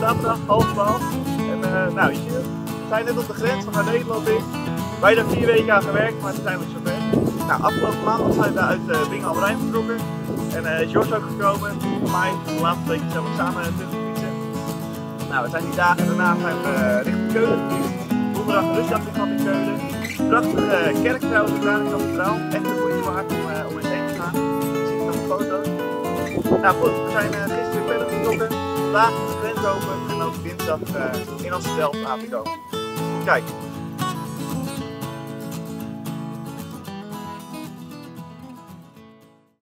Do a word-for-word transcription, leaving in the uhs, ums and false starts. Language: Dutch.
zaterdag half twaalf. En uh, nou, je, we zijn net op de grens, we gaan Nederland in. Wij hebben vier weken aan gewerkt, maar toen zijn we zover. Nou, afgelopen maandag zijn we uit uh, Bingen aan de Rijn vertrokken. En uh, is Jos ook gekomen, voor mij, de laatste week zijn we samen tussen fietsen. Nou, we zijn die dagen daarna zijn we uh, richting Keulen gefietst. Donderdag een rustdag gehad in Keulen. Prachtige uh, kerk trouwens, daar in de kathedraal. Echt een moeite waard om, uh, om eens heen te gaan. Je ziet het op de foto's. Nou goed, we zijn uh, gisteren verder vertrokken. Vandaag de grens open en ook dinsdag uh, in Amsterdam aan te komen. Kijk.